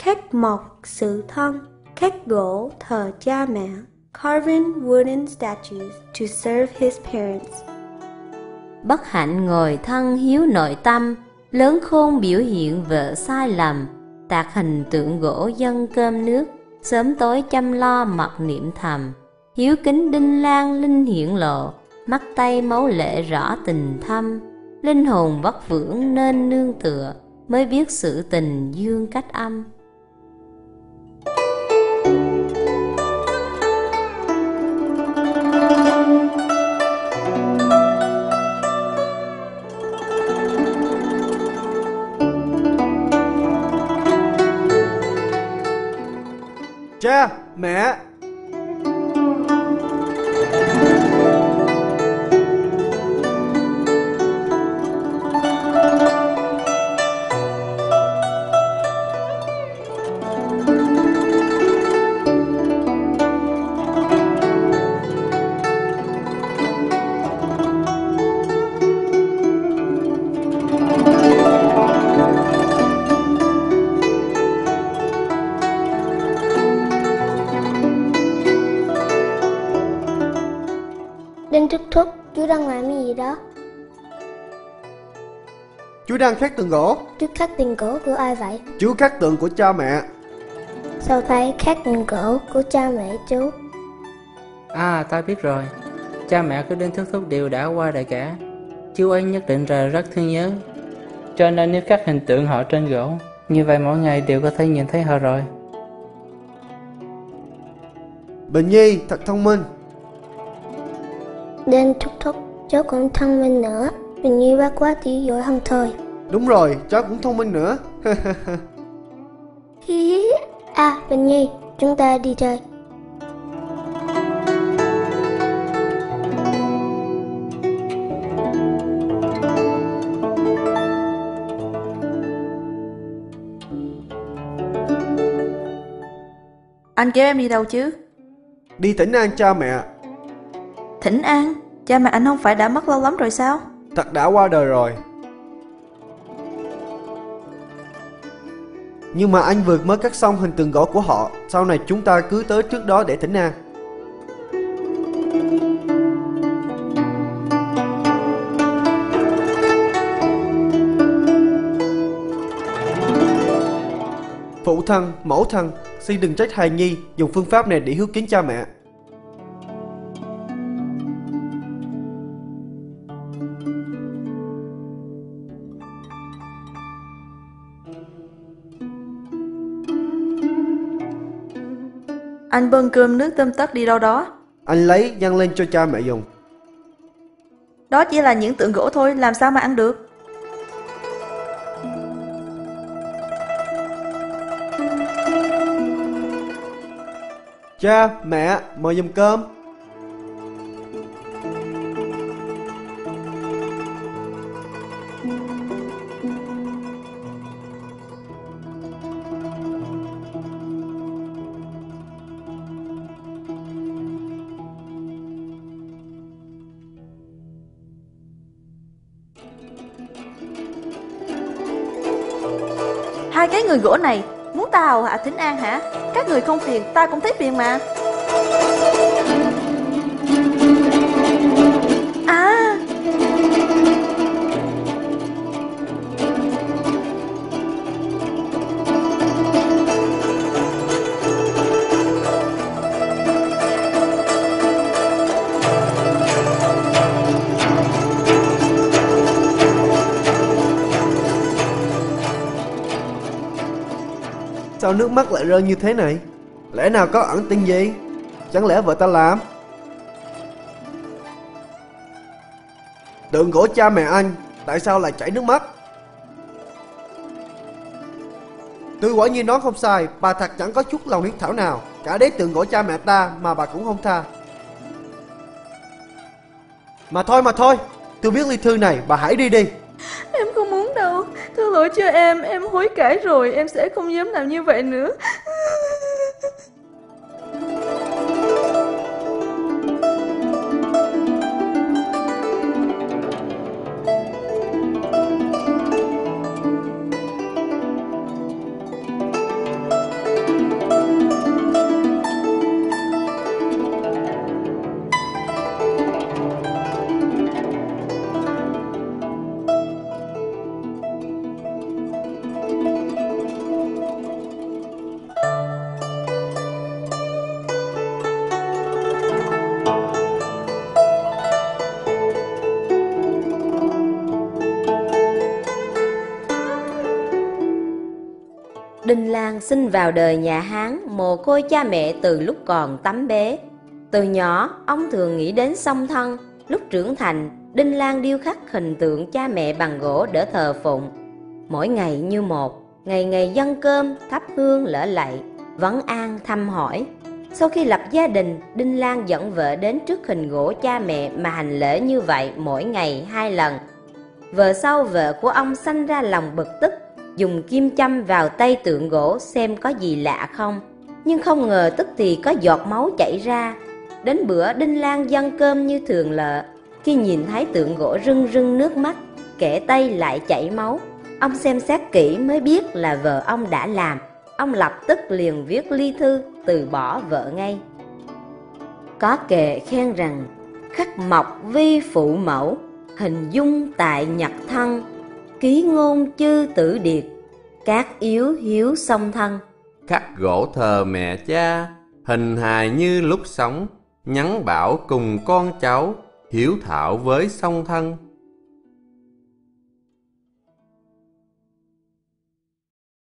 khắc mộc sự thân, khắc gỗ thờ cha mẹ, carving wooden statues to serve his parents. Bất hạnh ngồi thân hiếu nội tâm, lớn khôn biểu hiện vợ sai lầm, tạc hình tượng gỗ dâng cơm nước, sớm tối chăm lo mặc niệm thầm, hiếu kính đinh lan linh hiển lộ, mắt tay máu lệ rõ tình thâm, linh hồn vất vưởng nên nương tựa, mới biết sự tình dương cách âm. Cha, mẹ. Đinh Thúc Thúc, chú đang làm gì đó? Chú đang khắc tượng gỗ. Chú khắc tượng gỗ của ai vậy? Chú khắc tượng của cha mẹ. Sao thấy khắc tượng gỗ của cha mẹ chú? À, ta biết rồi. Cha mẹ của Đinh Thúc Thúc đều đã qua đời cả. Chú ấy nhất định là rất thương nhớ. Cho nên nếu khắc hình tượng họ trên gỗ, như vậy mỗi ngày đều có thể nhìn thấy họ rồi. Bình Nhi thật thông minh. Đinh Thúc Thúc, cháu cũng thông minh nữa. Bình Nhi bác quá chỉ giỏi hơn thôi. Đúng rồi, cháu cũng thông minh nữa. À, Bình Nhi, chúng ta đi chơi. Anh kêu em đi đâu chứ? Đi thỉnh an cha mẹ. Thỉnh an? Cha mẹ anh không phải đã mất lâu lắm rồi sao? Thật đã qua đời rồi. Nhưng mà anh vừa mới cắt xong hình tượng gỗ của họ. Sau này chúng ta cứ tới trước đó để thỉnh an. Phụ thân, mẫu thân, xin đừng trách hài nhi dùng phương pháp này để hiếu kính cha mẹ. Anh bưng cơm nước tươm tất đi đâu đó? Anh lấy dâng lên cho cha mẹ dùng. Đó chỉ là những tượng gỗ thôi, làm sao mà ăn được? Cha, mẹ, mời dùng cơm. Hai cái người gỗ này muốn ta hầu hạ thỉnh an hả? Các người không phiền, ta cũng thấy phiền mà. À, Sao nước mắt lại rơi như thế này? Lẽ nào có ẩn tình gì? Chẳng lẽ vợ ta làm? Tượng gỗ cha mẹ anh, tại sao lại chảy nước mắt? Tôi quả nhiên nói không sai, bà thật chẳng có chút lòng hiếu thảo nào. Cả đế tượng gỗ cha mẹ ta mà bà cũng không tha. Mà thôi, tôi viết ly thư này, bà hãy đi đi. em không muốn đâu. Thứ lỗi cho em hối cải rồi, em sẽ không dám làm như vậy nữa. Đinh Lan sinh vào đời nhà Hán, mồ côi cha mẹ từ lúc còn tắm bé. Từ nhỏ, ông thường nghĩ đến song thân. Lúc trưởng thành, Đinh Lan điêu khắc hình tượng cha mẹ bằng gỗ để thờ phụng. Mỗi ngày như một, ngày ngày dâng cơm, thắp hương lễ lạy, vấn an thăm hỏi. Sau khi lập gia đình, Đinh Lan dẫn vợ đến trước hình gỗ cha mẹ mà hành lễ như vậy mỗi ngày 2 lần. Vợ sau vợ của ông sanh ra lòng bực tức, dùng kim châm vào tay tượng gỗ xem có gì lạ không. Nhưng không ngờ tức thì có giọt máu chảy ra. Đến bữa Đinh Lan dâng cơm như thường lệ, khi nhìn thấy tượng gỗ rưng rưng nước mắt, kẻ tay lại chảy máu. Ông xem xét kỹ mới biết là vợ ông đã làm. Ông lập tức liền viết ly thư từ bỏ vợ ngay. Có kệ khen rằng: khắc mộc vi phụ mẫu, hình dung tại nhật thân, ký ngôn chư tử điệt, các yếu hiếu song thân. Khắc gỗ thờ mẹ cha, hình hài như lúc sống, nhắn bảo cùng con cháu, hiếu thảo với song thân.